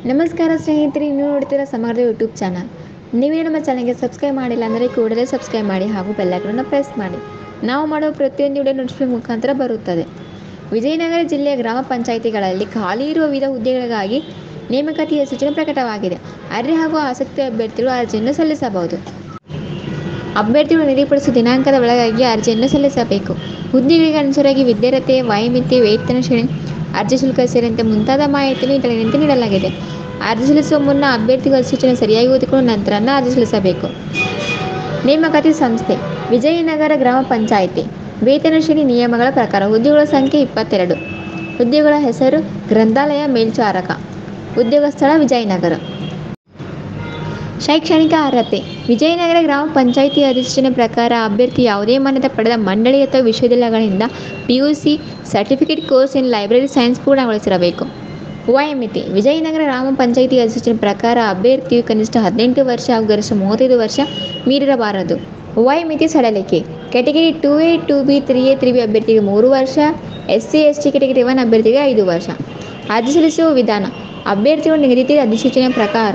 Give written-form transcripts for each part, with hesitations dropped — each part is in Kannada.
ನಮಸ್ಕಾರ ಸ್ನೇಹಿತರೆ, ನೀವು ನೋಡ್ತೀರಾ ಸಮಗ್ರ ಯೂಟ್ಯೂಬ್ ಚಾನಲ್. ನೀವೇ ನಮ್ಮ ಚಾನಲ್ಗೆ ಸಬ್ಸ್ಕ್ರೈಬ್ ಮಾಡಿಲ್ಲ ಅಂದರೆ ಕೂಡಲೇ ಸಬ್ಸ್ಕ್ರೈಬ್ ಮಾಡಿ ಹಾಗೂ ಬೆಲ್ಲೈಕನ್ನ ಪ್ರೆಸ್ ಮಾಡಿ. ನಾವು ಮಾಡುವ ಪ್ರತಿಯೊಂದು ವಿಡಿಯೋ ನೋಟಿಫಿಕೇಶನ್ ಮುಖಾಂತರ ಬರುತ್ತದೆ. ವಿಜಯನಗರ ಜಿಲ್ಲೆಯ ಗ್ರಾಮ ಪಂಚಾಯಿತಿಗಳಲ್ಲಿ ಖಾಲಿ ಇರುವ ವಿವಿಧ ಹುದ್ದೆಗಳಿಗಾಗಿ ನೇಮಕಾತಿಯ ಸೂಚನೆ ಪ್ರಕಟವಾಗಿದೆ. ಅರ್ಹ ಹಾಗೂ ಆಸಕ್ತಿ ಅಭ್ಯರ್ಥಿಗಳು ಅರ್ಜಿಯನ್ನು ಸಲ್ಲಿಸಬಹುದು. ಅಭ್ಯರ್ಥಿಗಳು ನಿಗದಿಪಡಿಸಿದ ದಿನಾಂಕದ ಒಳಗಾಗಿ ಅರ್ಜಿಯನ್ನು ಸಲ್ಲಿಸಬೇಕು. ಹುದ್ದೆಗಳಿಗೆ ಅನುಸಾರವಾಗಿ ವಿದ್ಯಾರ್ಹತೆ, ವಯೋಮಿತಿ, ವೇತನ ಶ್ರೇಣಿ, ಅರ್ಜಿ ಶುಲ್ಕ ಸೇರಿದಂತೆ ಮುಂತಾದ ಮಾಹಿತಿಯನ್ನು ಕೆಳಗಿನಂತೆ ನೀಡಲಾಗಿದೆ. ಅರ್ಜಿ ಸಲ್ಲಿಸುವ ಮುನ್ನ ಅಭ್ಯರ್ಥಿಗಳು ಅಧಿಸೂಚನೆ ಸರಿಯಾಗಿ ಓದಿಕೊಂಡು ನಂತರ ಅರ್ಜಿ ಸಲ್ಲಿಸಬೇಕು. ನೇಮಕಾತಿ ಸಂಸ್ಥೆ: ವಿಜಯನಗರ ಗ್ರಾಮ ಪಂಚಾಯಿತಿ. ವೇತನ ಶ್ರೇಣಿ ನಿಯಮಗಳ ಪ್ರಕಾರ ಹುದ್ದೆಗಳ ಸಂಖ್ಯೆ 22. ಹುದ್ದೆಗಳ ಹೆಸರು: ಗ್ರಂಥಾಲಯ ಮೇಲ್ವಿಚಾರಕ. ಉದ್ಯೋಗ ಸ್ಥಳ: ವಿಜಯನಗರ. ಶೈಕ್ಷಣಿಕ ಅರ್ಹತೆ: ವಿಜಯನಗರ ಗ್ರಾಮ ಪಂಚಾಯಿತಿ ಅಧಿಸೂಚನೆ ಪ್ರಕಾರ ಅಭ್ಯರ್ಥಿ ಯಾವುದೇ ಮಾನ್ಯತೆ ಪಡೆದ ಮಂಡಳಿ ಅಥವಾ ವಿಶ್ವವಿದ್ಯಾಲಯಗಳಿಂದ PUC certificate course in library science ಪೂರ್ಣಗೊಳಿಸಿರಬೇಕು. ವಯೋಮಿತಿ: ವಿಜಯನಗರ ಗ್ರಾಮ ಪಂಚಾಯಿತಿ ಅಧಿಸೂಚನೆ ಪ್ರಕಾರ ಅಭ್ಯರ್ಥಿಯು ಕನಿಷ್ಠ 18 ವರ್ಷ ಹಾಗೂ ಗರಿಷ್ಠ 35 ವರ್ಷ ಮೀರಿರಬಾರದು. ವಯೋಮಿತಿ ಸಡಿಲಿಕೆ: category 2A, 2B, 3A, 3B ಅಭ್ಯರ್ಥಿಗೆ 3 ವರ್ಷ, SC, ST ಕ್ಯಾಟಗರಿ 1 ಅಭ್ಯರ್ಥಿಗೆ 5 ವರ್ಷ. ಅರ್ಜಿ ಸಲ್ಲಿಸುವ ವಿಧಾನ: ಅಭ್ಯರ್ಥಿಗಳು ನಿಗದಿತ ಅಧಿಸೂಚನೆ ಪ್ರಕಾರ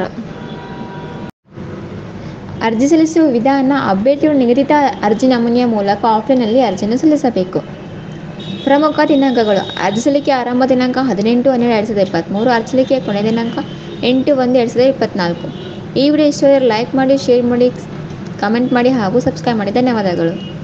ಅರ್ಜಿ ಸಲ್ಲಿಸುವ ವಿಧಾನ: ಅಭ್ಯರ್ಥಿಗಳು ನಿಗದಿತ ಅರ್ಜಿ ನಮೂನೆಯ ಮೂಲಕ ಆಫ್ಲೈನ್ನಲ್ಲಿ ಅರ್ಜಿಯನ್ನು ಸಲ್ಲಿಸಬೇಕು. ಪ್ರಮುಖ ದಿನಾಂಕಗಳು: ಅರ್ಜಿ ಸಲ್ಲಿಕೆ ಆರಂಭ ದಿನಾಂಕ 18/12/2023. ಅರ್ಜಿ ಸಲ್ಲಿಕೆಯ ಕೊನೆಯ ದಿನಾಂಕ 8/1/2024. ಈ ವಿಡಿಯೋ ಇಷ್ಟವಾದರೆ ಲೈಕ್ ಮಾಡಿ, ಶೇರ್ ಮಾಡಿ, ಕಮೆಂಟ್ ಮಾಡಿ ಹಾಗೂ ಸಬ್ಸ್ಕ್ರೈಬ್ ಮಾಡಿ. ಧನ್ಯವಾದಗಳು.